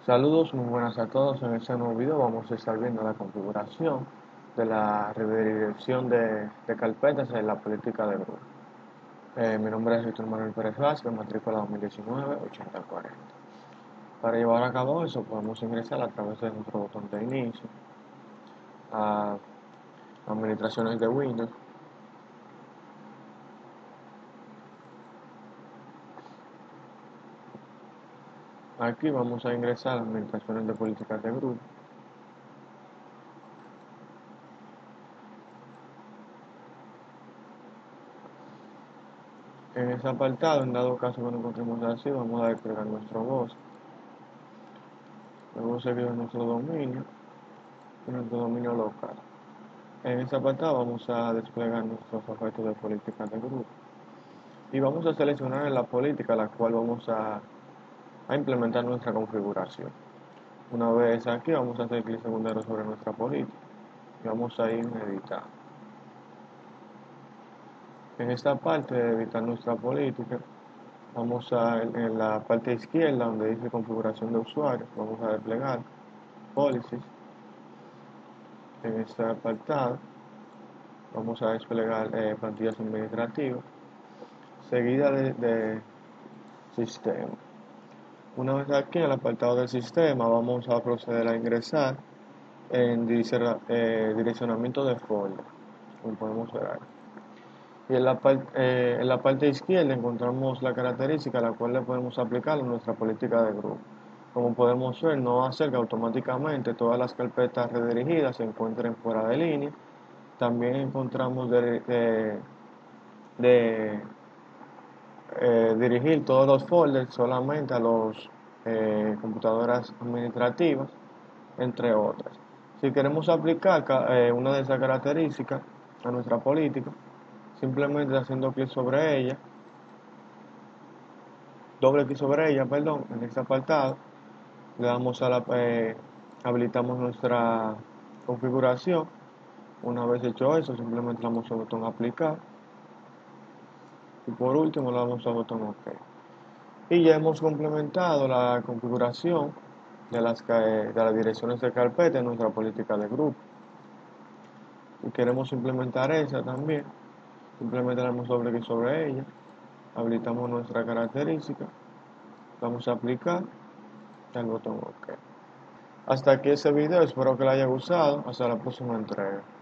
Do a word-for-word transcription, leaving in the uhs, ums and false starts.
Saludos, muy buenas a todos. En este nuevo video vamos a estar viendo la configuración de la redirección de, de carpetas en la política de grupo. Eh, mi nombre es Víctor Manuel Pérez Vázquez, matrícula dos mil diecinueve ochenta cuarenta. Para llevar a cabo eso podemos ingresar a través de nuestro botón de inicio a administraciones de Windows. Aquí vamos a ingresar a administraciones de políticas de grupo. En ese apartado, en dado caso que no encontremos así, vamos a desplegar nuestro voz. Luego seguido nuestro dominio y nuestro dominio local. En este apartado vamos a desplegar nuestros objetos de política de grupo y vamos a seleccionar la política a la cual vamos a, a implementar nuestra configuración. Una vez aquí vamos a hacer clic secundario sobre nuestra política y vamos a ir a editar. En esta parte de editar nuestra política vamos a, en la parte izquierda donde dice configuración de usuario, vamos a desplegar policies. En este apartado vamos a desplegar eh, plantillas administrativas seguida de, de sistema. Una vez aquí en el apartado del sistema vamos a proceder a ingresar en eh, direccionamiento de folder, como podemos ver ahí. Y en la, eh, en la parte izquierda encontramos la característica a la cual le podemos aplicar en nuestra política de grupo. Como podemos ver, no hace que automáticamente todas las carpetas redirigidas se encuentren fuera de línea. También encontramos de, de, de eh, dirigir todos los folders solamente a las eh, computadoras administrativas, entre otras. Si queremos aplicar eh, una de esas características a nuestra política, simplemente haciendo clic sobre ella, doble clic sobre ella, perdón, en este apartado, le damos a la, eh, habilitamos nuestra configuración. Una vez hecho eso, simplemente le damos al botón aplicar y por último le damos al botón OK. Y ya hemos complementado la configuración de las, de las direcciones de carpeta en nuestra política de grupo. Si queremos implementar esa también, simplemente le damos doble clic sobre ella, habilitamos nuestra característica, vamos a aplicar y el botón OK. Hasta aquí ese video, espero que le haya gustado, hasta la próxima entrega.